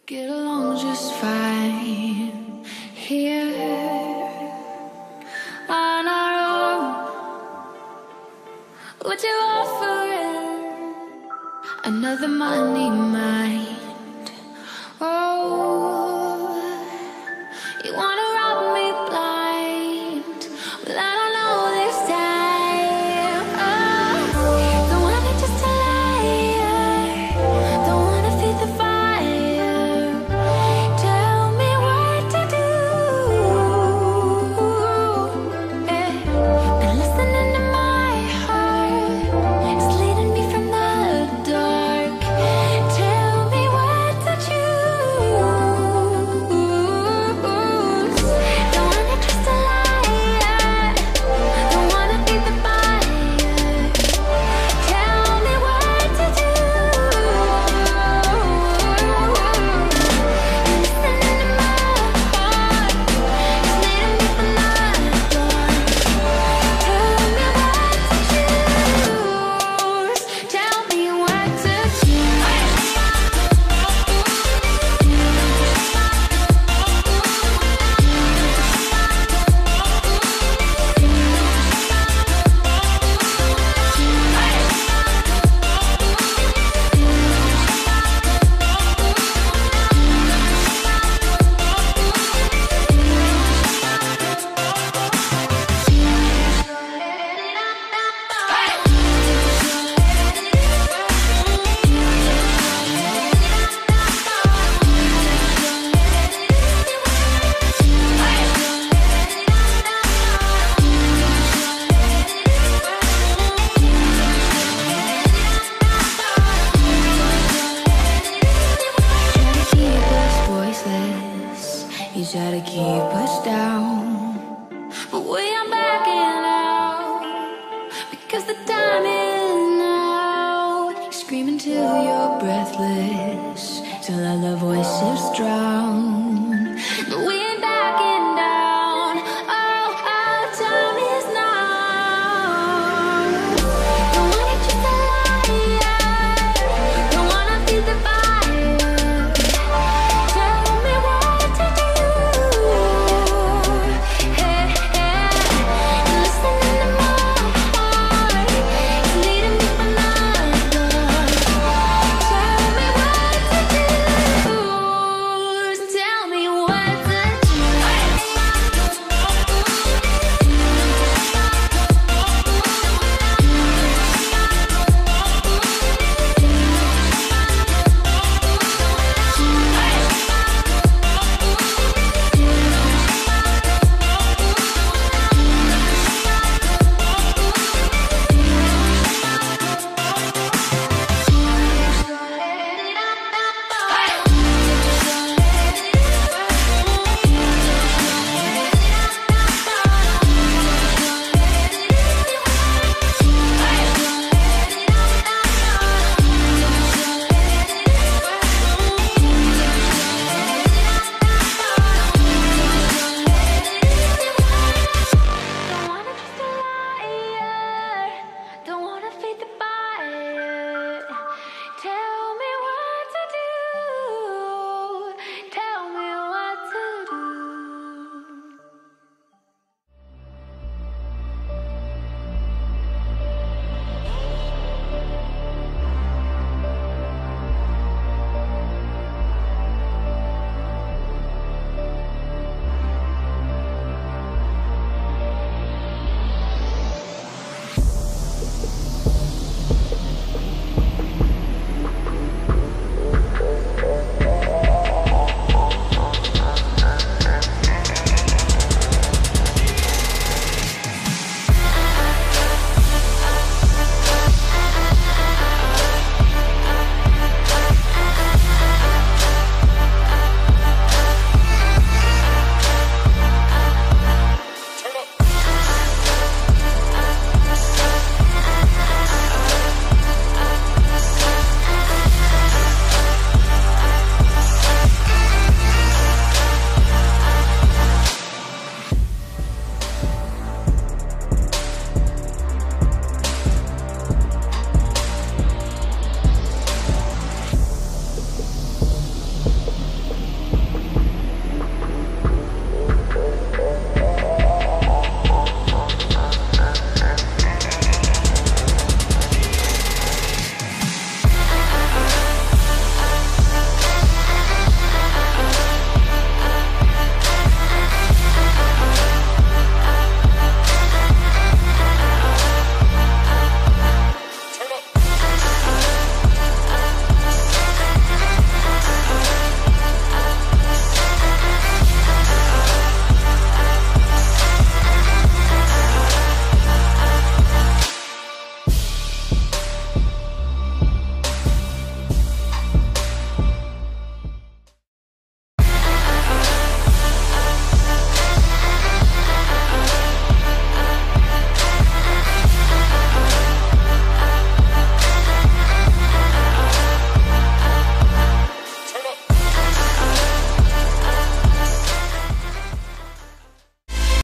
Get along just fine here on our own. What you offering? Another money mind. Oh, you wanna rob me blind? Well, I don't know this time. Oh, don't want it just a liar. Don't wanna feed the fire. Tell me what to do. Been listening to my heart. It's leading me from the dark. Tell me what to choose. Don't want it just a liar. Don't wanna feed the fire. Tell me what to do. Listening to my heart, it's leading me from the dark. Tell me what to choose. Tell me what to choose. You try to keep us down, but we are backing out because the time is now. Screaming till you're breathless, till all the voices drown.